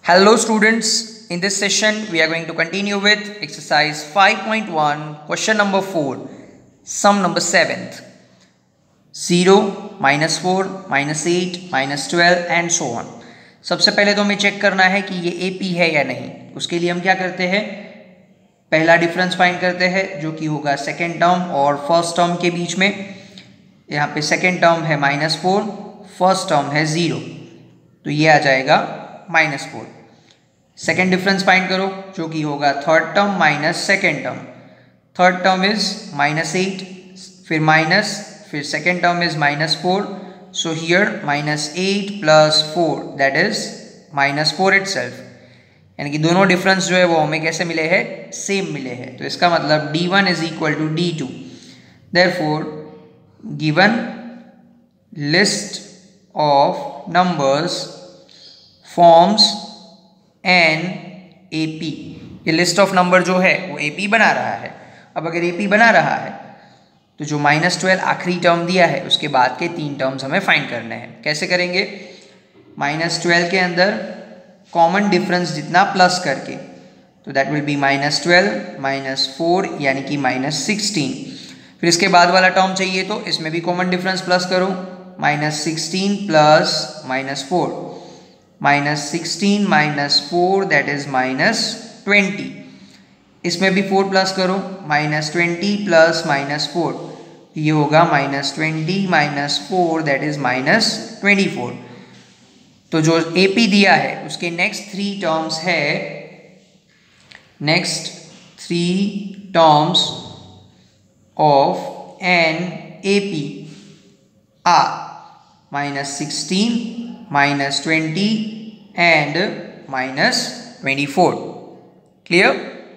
Hello students, in this session we are going to continue with exercise 5.1 question number 4, sum number 7th, 0, -4, -8, -12 and so on। सबसे पहले तो हमें check करना है कि ये AP है या नहीं। उसके लिए हम क्या करते हैं, पहला डिफरेंस फाइंड करते हैं जो कि होगा सेकेंड टर्म और फर्स्ट टर्म के बीच में। यहाँ पे सेकेंड टर्म है -4, फर्स्ट टर्म है 0, तो ये आ जाएगा -4। सेकेंड डिफरेंस फाइंड करो जो कि होगा third term minus second term. Third term is -8, फिर second term is -4, so here -8 + 4 that is -4 itself. यानी कि दोनों डिफरेंस जो है वो हमें कैसे मिले हैं, सेम मिले हैं। तो इसका मतलब D1 = D2। Therefore given list of numbers forms an AP। ये लिस्ट ऑफ नंबर जो है वो AP बना रहा है। अब अगर AP बना रहा है तो जो -12 आखिरी टर्म दिया है उसके बाद के 3 टर्म्स हमें फाइंड करने हैं। कैसे करेंगे, -12 के अंदर कॉमन डिफरेंस जितना प्लस करके, तो दैट विल बी -12 -4 यानी कि -16। फिर इसके बाद वाला टर्म चाहिए तो इसमें भी कॉमन डिफरेंस प्लस करो, -16 + -4, -16 - 4 दैट इज -20। इसमें भी 4 प्लस करो, -20 + -4, ये होगा -20 - 4 दैट इज -24। तो जो AP दिया है उसके नेक्स्ट 3 टर्म्स है, next 3 terms of an AP are -16, -20 and -24। Clear?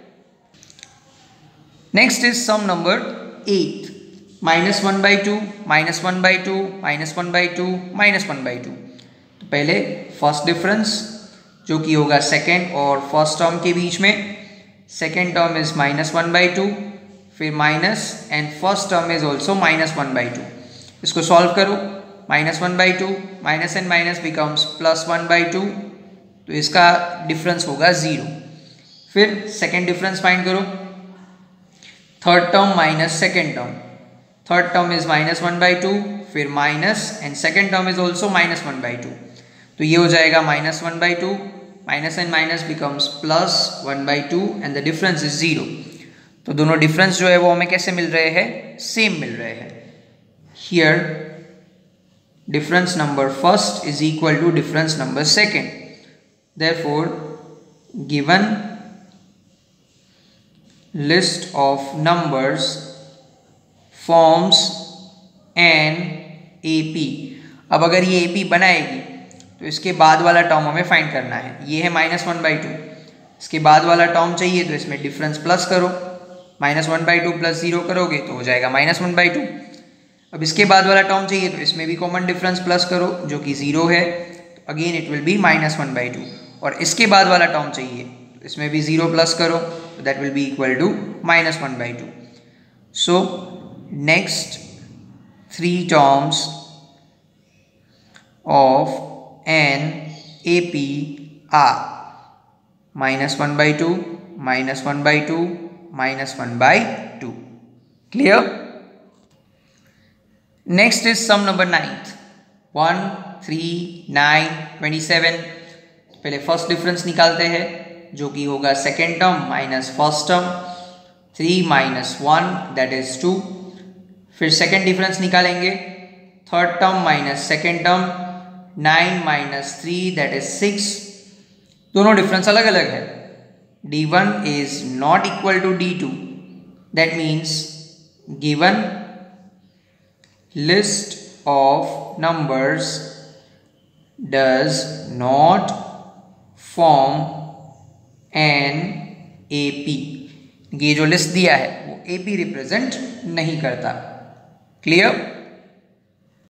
Next is sum number 8, -1/2, -1/2, -1/2, -1/2। तो पहले फर्स्ट डिफरेंस जो कि होगा सेकेंड और फर्स्ट टर्म के बीच में। सेकेंड टर्म इज -1/2, फिर minus and first term is also -1/2। इसको सॉल्व करो, -1/2 माइनस एंड माइनस बिकम्स +1/2, तो इसका डिफरेंस होगा 0। फिर सेकेंड डिफरेंस फाइंड करो, third term minus second term. Third term is -1/2, फिर minus and second term is also -1/2, तो ये हो जाएगा -1/2, minus and minus becomes +1/2 and the difference is 0। तो दोनों डिफरेंस जो है वो हमें कैसे मिल रहे हैं, सेम मिल रहे हैं। Here difference number first is equal to difference number second. Therefore given list of numbers forms an AP। अब अगर ये AP बनाएगी तो इसके बाद वाला टर्म हमें फाइंड करना है। ये है -1/2, इसके बाद वाला टर्म चाहिए तो इसमें डिफरेंस प्लस करो, -1/2 + 0 करोगे तो हो जाएगा -1/2। अब इसके बाद वाला टर्म चाहिए तो इसमें भी कॉमन डिफरेंस प्लस करो जो कि 0 है, तो अगेन इट विल बी -1/2। और इसके बाद वाला टर्म चाहिए तो इसमें भी 0 प्लस करो, तो that will be equal to -1/2। So next 3 terms of an AP are -1/2, -1/2, -1/2। Clear? Next is sum number 9th, 1, 3, 9, 27। पहले फर्स्ट डिफरेंस निकालते हैं जो कि होगा second term minus first term, 3 - 1 that is 2। फिर सेकेंड डिफरेंस निकालेंगे, third term minus second term, 9 - 3 that is 6। दोनों difference अलग अलग है। D1 is not equal to D2, that means given list of numbers does not form an AP। ये जो list दिया है वो AP रिप्रेजेंट नहीं करता। क्लियर?